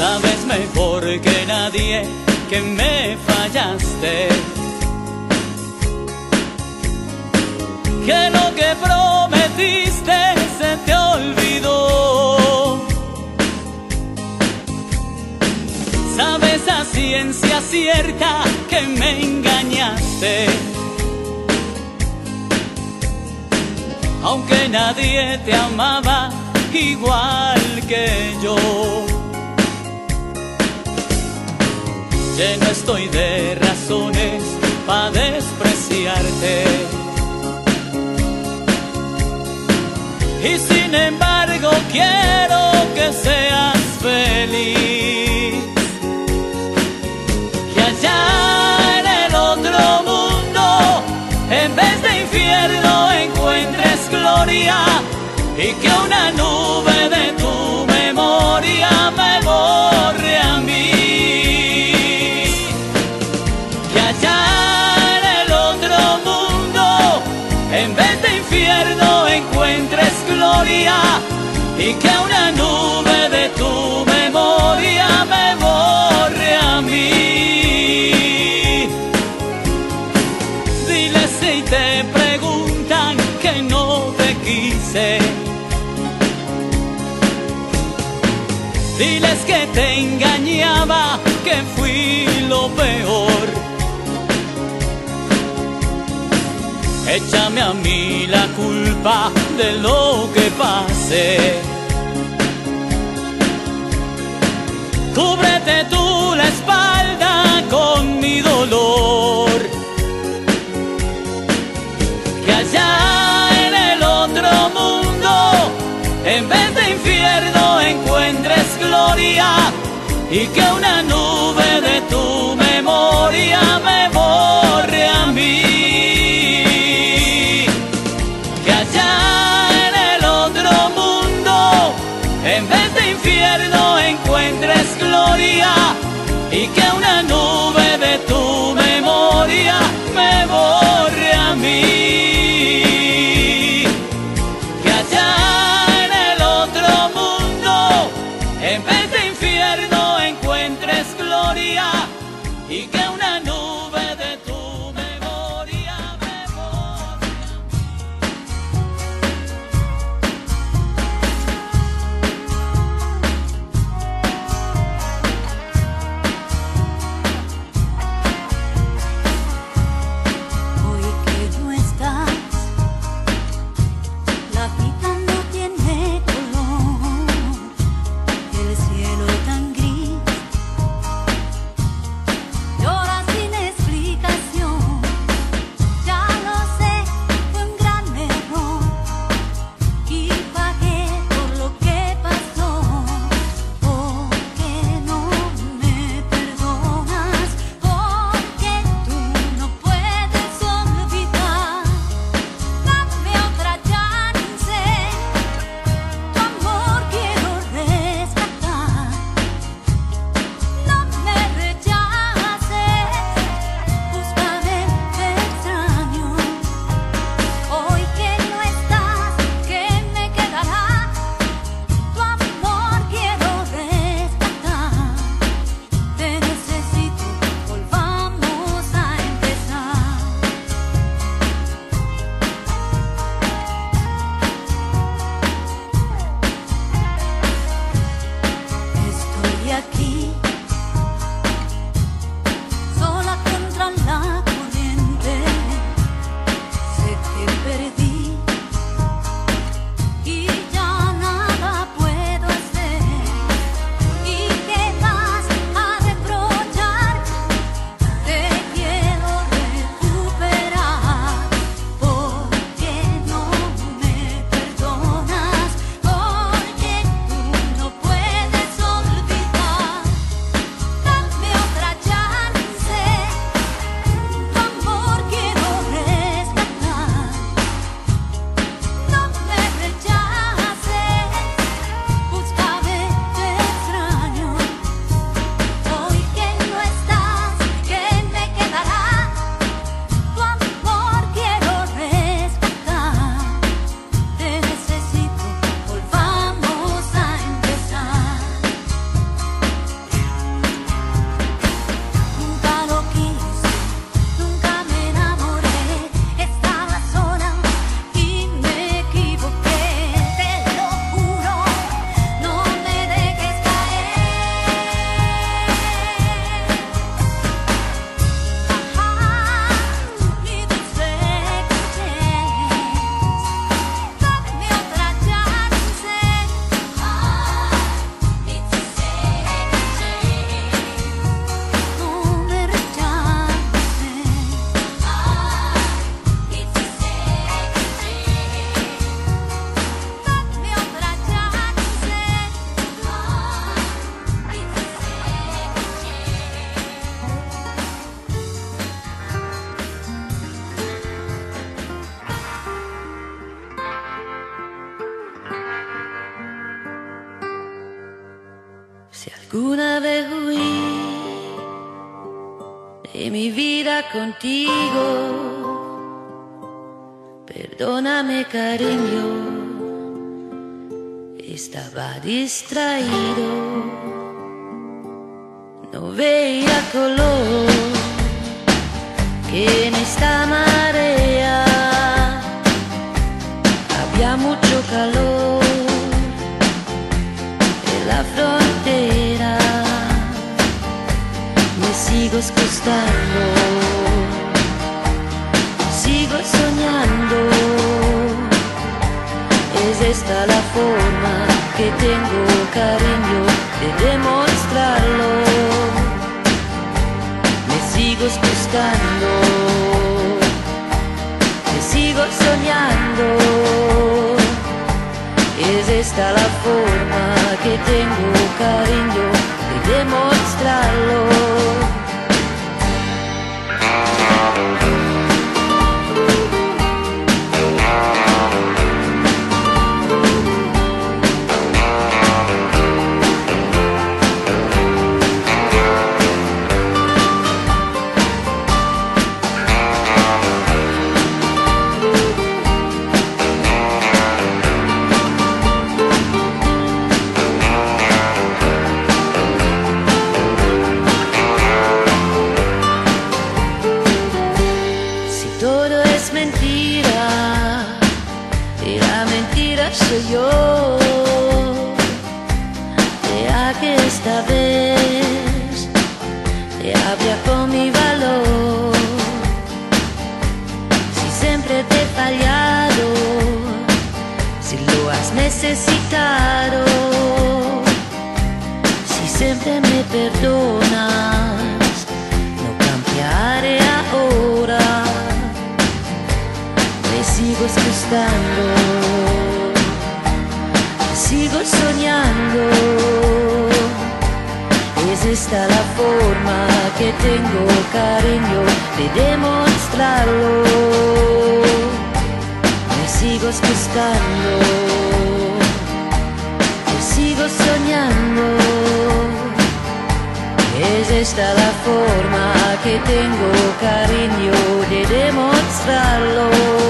Sabes mejor que nadie que me fallaste, que lo que prometiste se te olvidó. Sabes a ciencia cierta que me engañaste, aunque nadie te amaba igual que yo. Lleno estoy de razones para despreciarte, y sin embargo quiero que seas feliz, que allá en el otro mundo en vez de infierno encuentres gloria, y que una nube de tu memoria me borre a mí. Que allá en el otro mundo en vez de infierno encuentres gloria, y que una nube de tu memoria me borre a mí. Diles si te preguntan que no te quise, diles que te engañaba, que fui lo peor. Échame a mí la culpa de lo que pase, cúbrete tú la espalda con mi dolor. Que allá en el otro mundo en vez de infierno encuentres gloria, y que una nube de tu memoria me borre a mí. Que allá en el otro mundo en vez de infierno encuentres gloria, y que una nube de tu memoria me borre a mí. Que allá en el otro mundo en vez de infierno encuentres gloria, y que una nube Alguna vez huí de mi vida contigo. Perdóname, cariño, estaba distraído. No veía color que en esta marea había mucho calor en la frontera. Me sigo escostando, sigo soñando. Es esta la forma que tengo, cariño, de demostrarlo. Me sigo escostando, me sigo soñando. Es esta la forma que tengo, cariño, de demostrarlo. Soy yo, deja que esta vez te habla con mi valor. Si siempre te he fallado, si lo has necesitado, si siempre me perdonas, no cambiaré ahora. Me sigo escostando, sigo soñando. Es esta la forma que tengo, cariño, de demostrarlo. Me sigo escostando, me sigo soñando. Es esta la forma que tengo, cariño, de demostrarlo.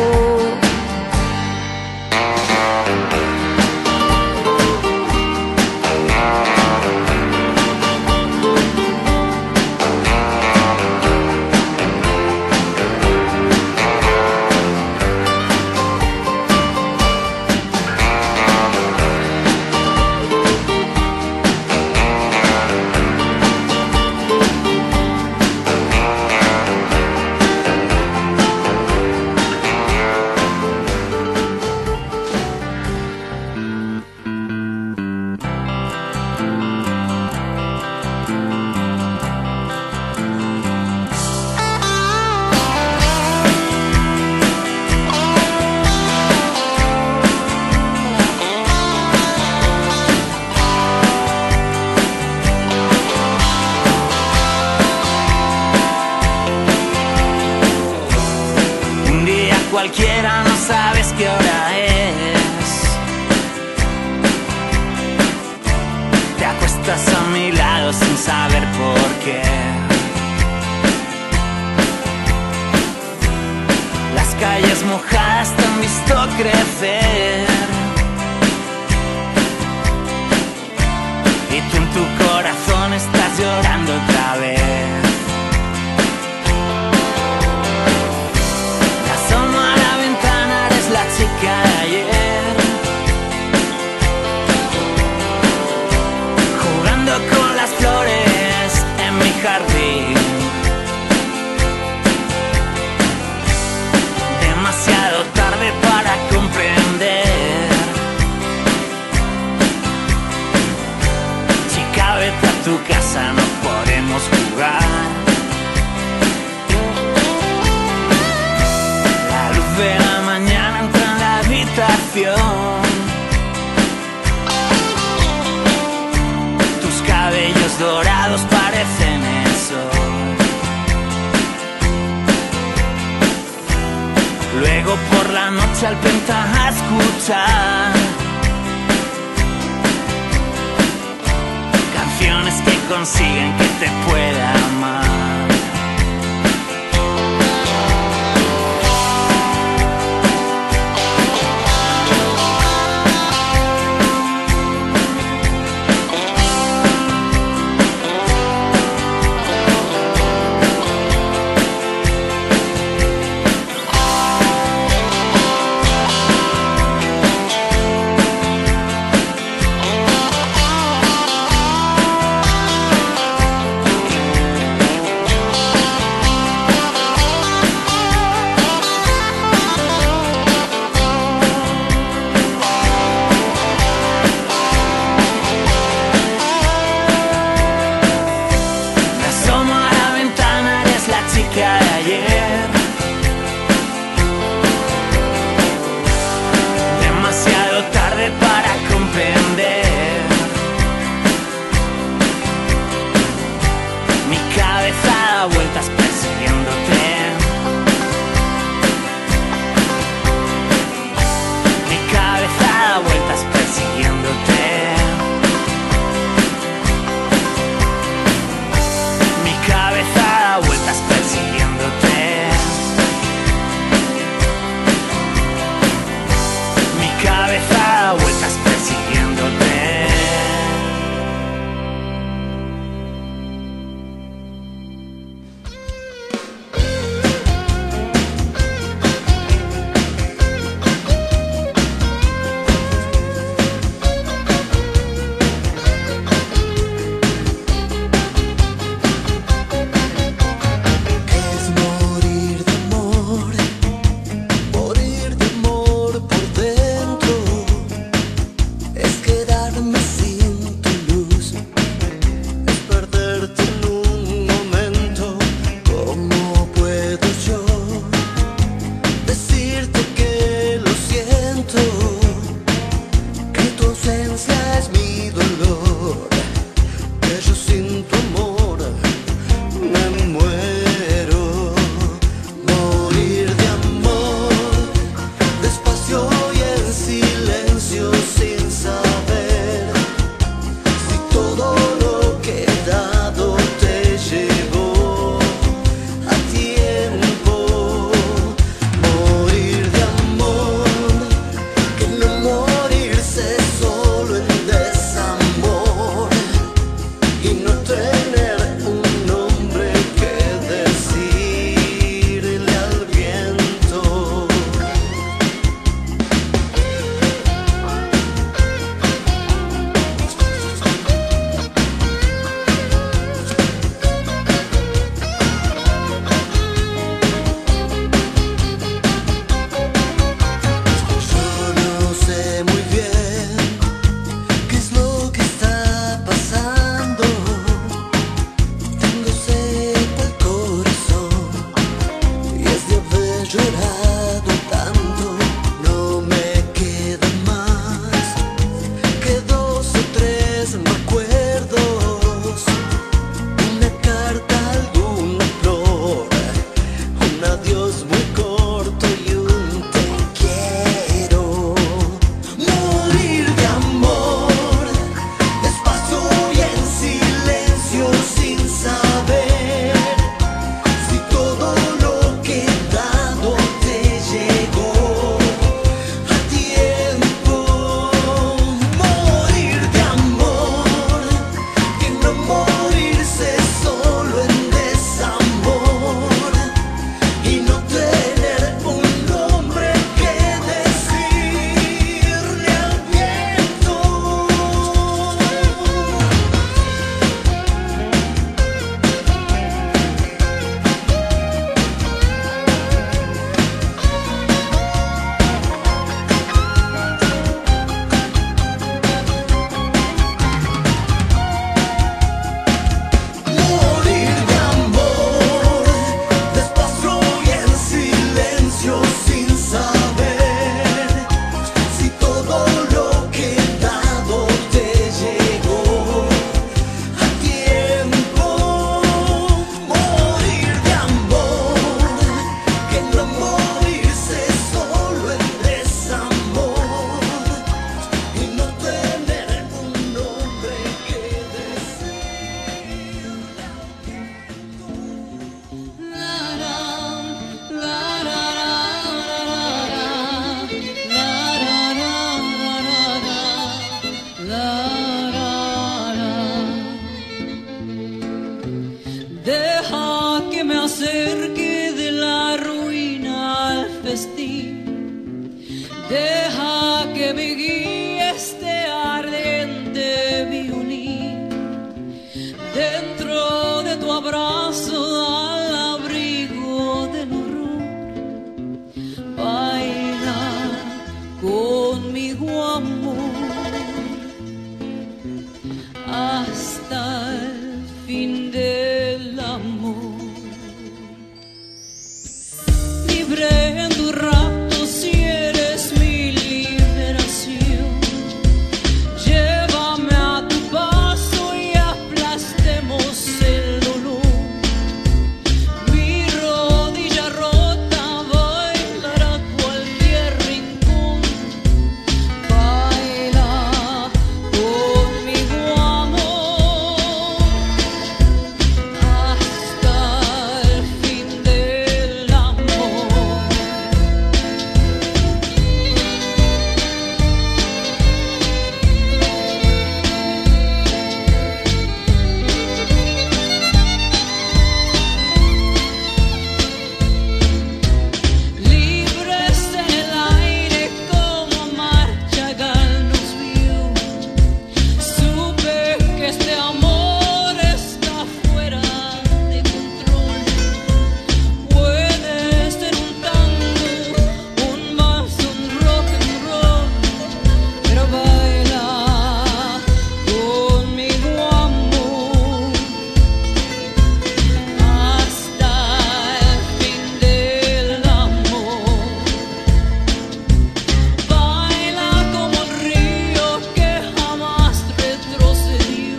Cualquiera, no sabes qué hora es. Te acuestas a mi lado sin saber por qué. Las calles mojadas te han visto crecer, y tú en tu corazón estás llorando otra vez. La chica de ayer, jugando con las flores en mi jardín. Demasiado tarde para comprender. Chica, vete a tu casa, no podemos jugar. La luz de la mañana entra en la habitación. Tus cabellos dorados parecen el sol. Luego por la noche al a escuchar canciones que consiguen que te pueda amar. festín. Deja que me guíe este ardiente violín. Dentro de tu abrazo al abrigo del horror. Baila conmigo, amor, hasta el fin del amor. Libre en tu rapto si eres mi liberación. Llévame a tu paso y aplastemos el dolor. Mi rodilla rota bailará cualquier rincón. Baila conmigo, amor, hasta el fin del amor. Libres en el aire como Marchagall nos vio. Supe que este amor está fuera de control. Puede ser un tango, un vals, un rock and roll, pero baila conmigo, amor, hasta el fin del amor. Baila como el río que jamás retrocedió.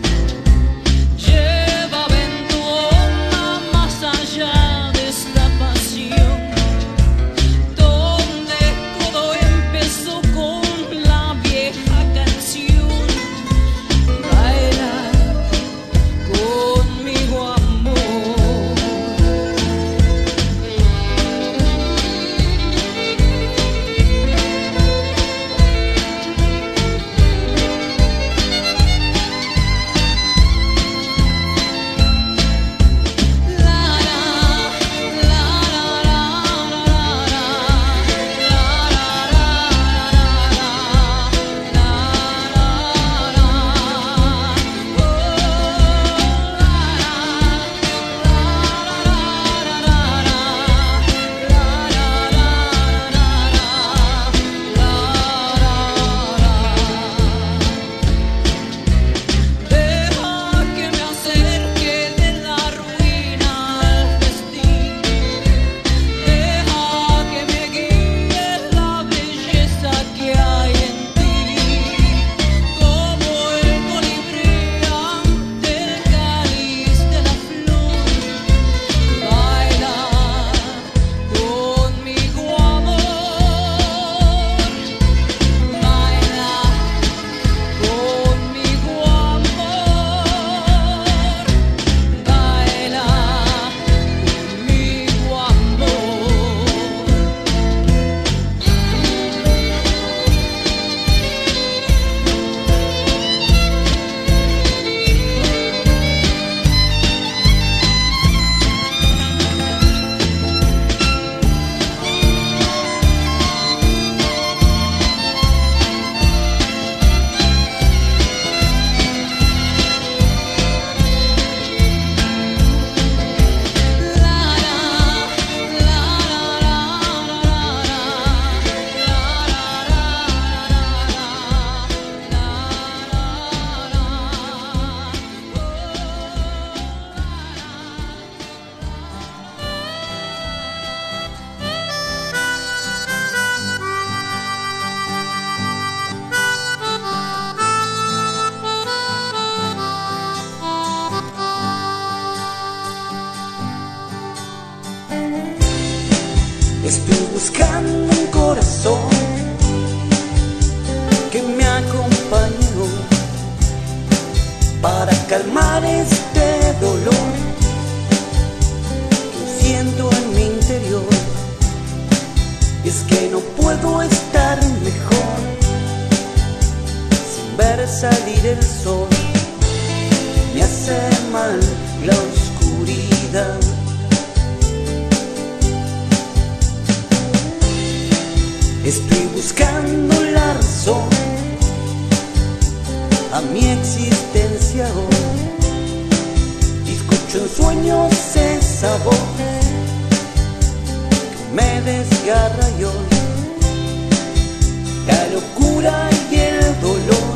Lleva Ventona más allá de esta pasión, donde todo empezó con la vieja canción. Baila conmigo, amor. Deja que me acerque de la ruina al festín. Deja que me guíe la belleza que hay en ti. Como el colibrí ante el cáliz de la flor. Baila conmigo, amor. Baila conmigo, amor. Baila conmigo, Estoy buscando un corazón que me acompañó para calmar este dolor que siento en mi interior. Es que no puedo estar mejor sin ver salir el sol. Me hace mal la oscuridad. Estoy buscando la razón a mi existencia hoy. Y escucho en sueños esa voz que me desgarra y hoy la locura y el dolor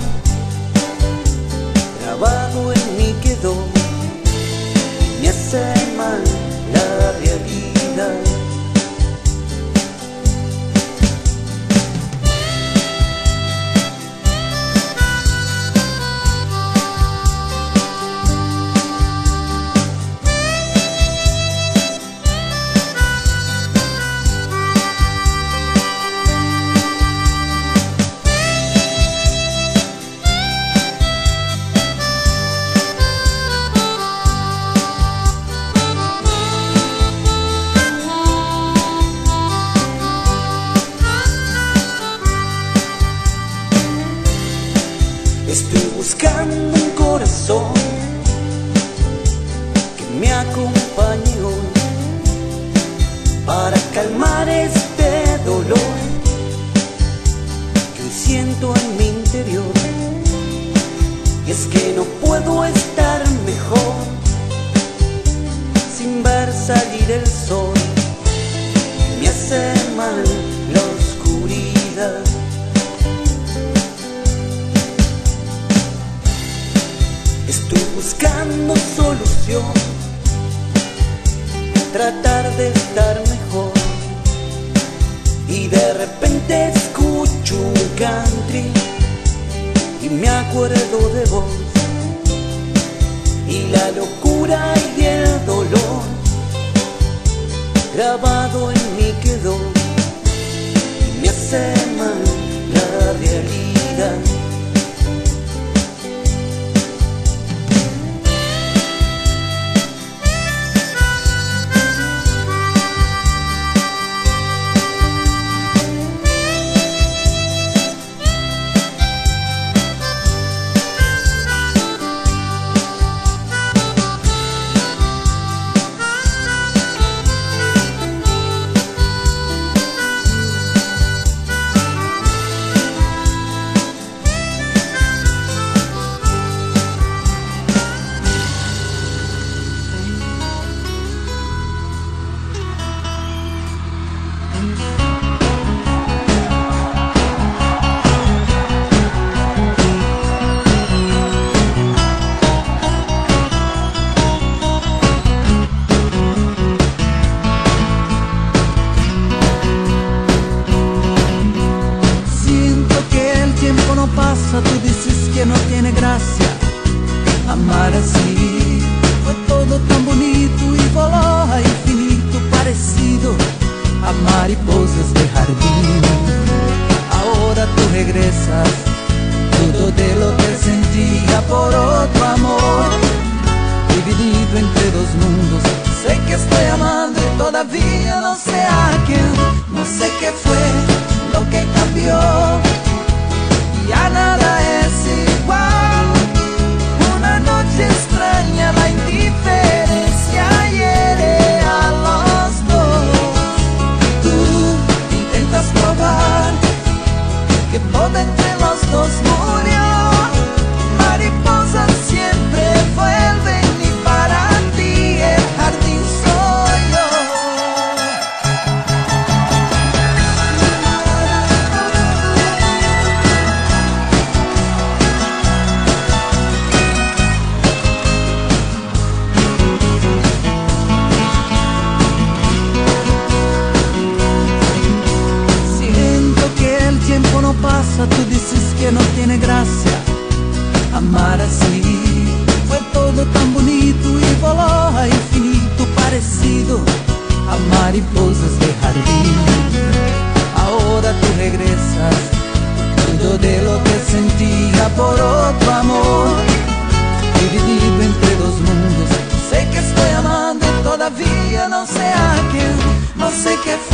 grabado en mí quedó y me hace mal la realidad. Estoy buscando un corazón que me acompañe hoy para calmar este dolor que hoy siento en mi interior. Y es que no puedo estar mejor sin ver salir el sol. Me hace mal la oscuridad. Estoy buscando solución, tratar de estar mejor. Y de repente escucho un country y me acuerdo de vos. Y la locura y el dolor grabado en mí quedó y me hace mal la realidad. Tú dices que no tiene gracia amar así. Fue todo tan bonito y voló a infinito, parecido a mariposas de jardín. Ahora tú regresas, todo de lo que sentía por otro amor, dividido entre dos mundos. Sé que estoy amando y todavía no sé a quién. No sé qué fue lo que cambió. Ya nada es igual. Una noche extraña, la indiferencia hiere a los dos. Tú intentas probar que todo entre los dos murió. Mariposas siempre vuelven y para ti el jardín soy yo. Pasa, tú dices que no tiene gracia amar así. Fue todo tan bonito y voló a infinito, parecido a mariposas de jardín. Ahora tú regresas, todo de lo que sentía por otro amor, dividido entre dos mundos. Sé que estoy amando y todavía no sé a quién. No sé qué